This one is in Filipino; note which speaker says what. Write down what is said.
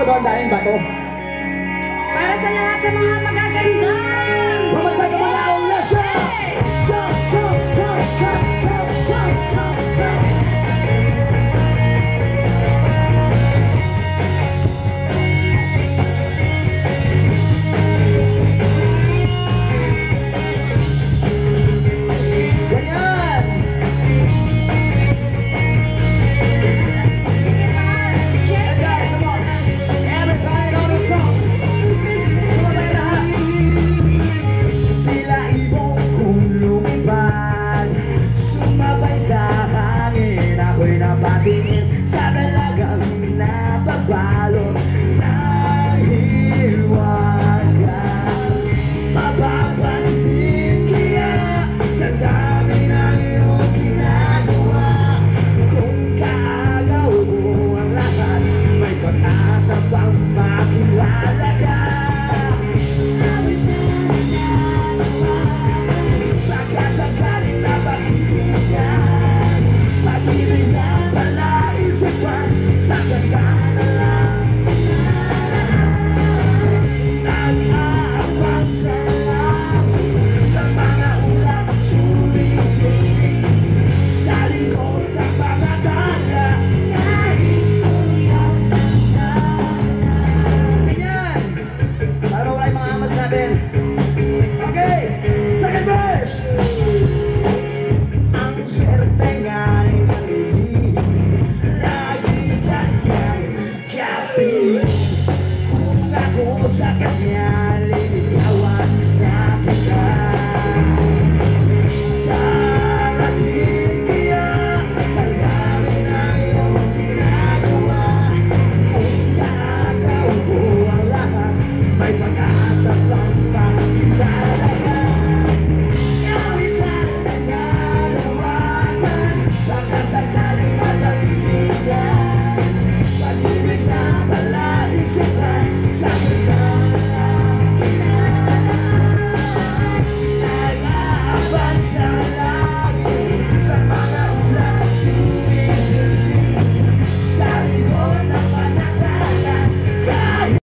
Speaker 1: Pagandahin ba to?
Speaker 2: Para sa lahat ng mga magaganda!
Speaker 1: Mamasay ka mga ang lasya! Jump, jump, jump, jump, jump, jump, jump, jump! Ganyan!
Speaker 2: Shake it!
Speaker 1: Come on! Everybody know the song! Sumabay lahat! Tila ibong kulumipad, sumabay sa hangin. Ako'y napatingin sa dalagang napabalot.